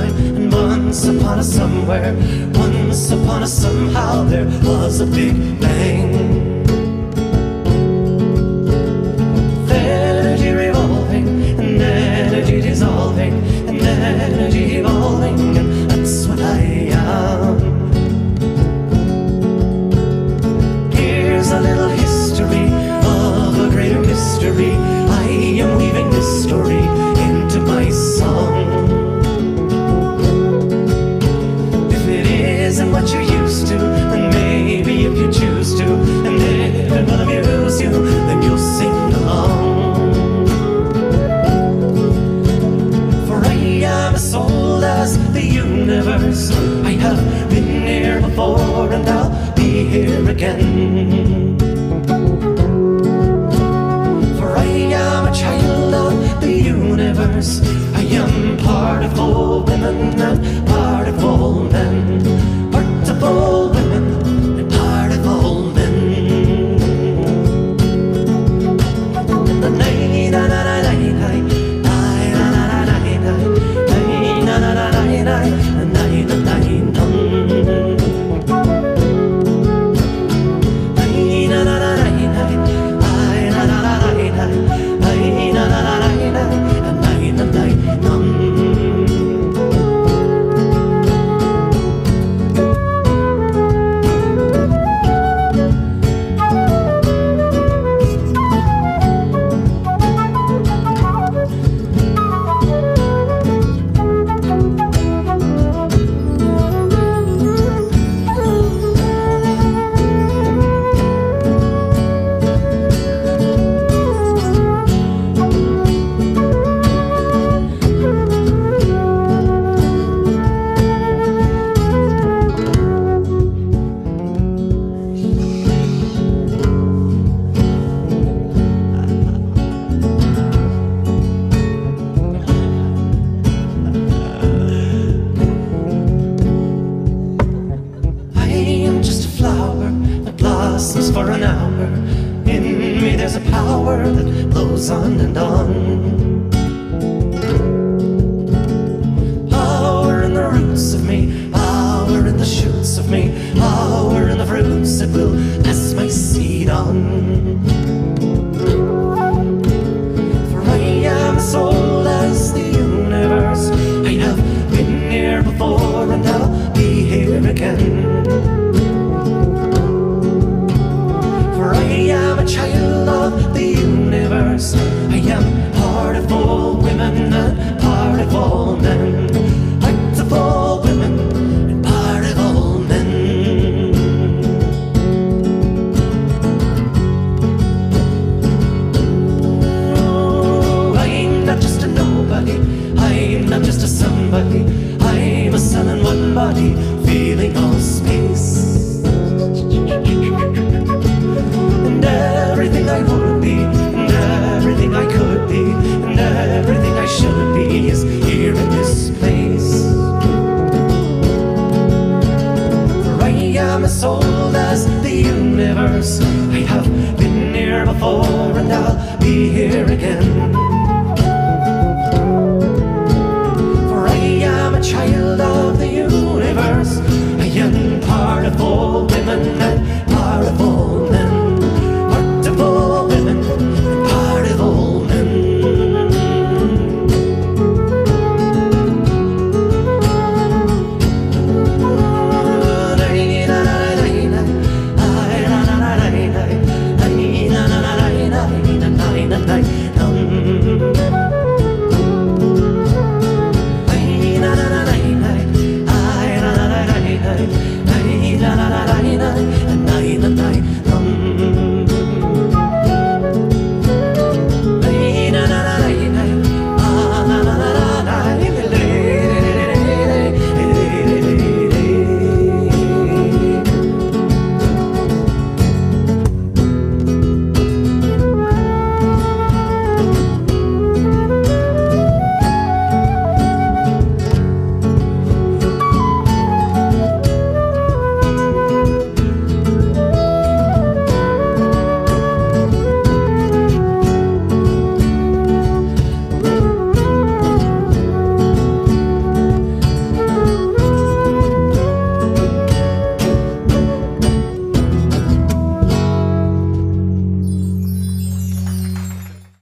time, and once upon a somewhere, once upon a somehow, there was a big bang. Energy revolving, and energy dissolving, and energy evolving, and that's what I am. Here's a little history of a greater mystery. I am weaving this story into my song. If it isn't what you're used to, then maybe if you choose to, and if it will amuse you, then you'll sing along. For I am as old as the universe. I have been here before, and I'll be here again. For I am a child of the universe. I am part of all women and part of all men. Part of all women and part of all men. For an hour, in me there's a power that blows on and on. Power in the roots of me, power in the shoots of me, power in the fruits that will pass my seed on. For I am as old as the universe. I have been here before, and I'll be here again. I am a child of the universe. I am part of all women and part of all men. Part of all women and part of all men. Oh, I'm not just a nobody. I'm not just a somebody. I'm a son in one body, feeling all space. Everything I would be, and everything I could be, and everything I should be is here in this place. For I am as old as the universe. I have been here before, and I'll be here again.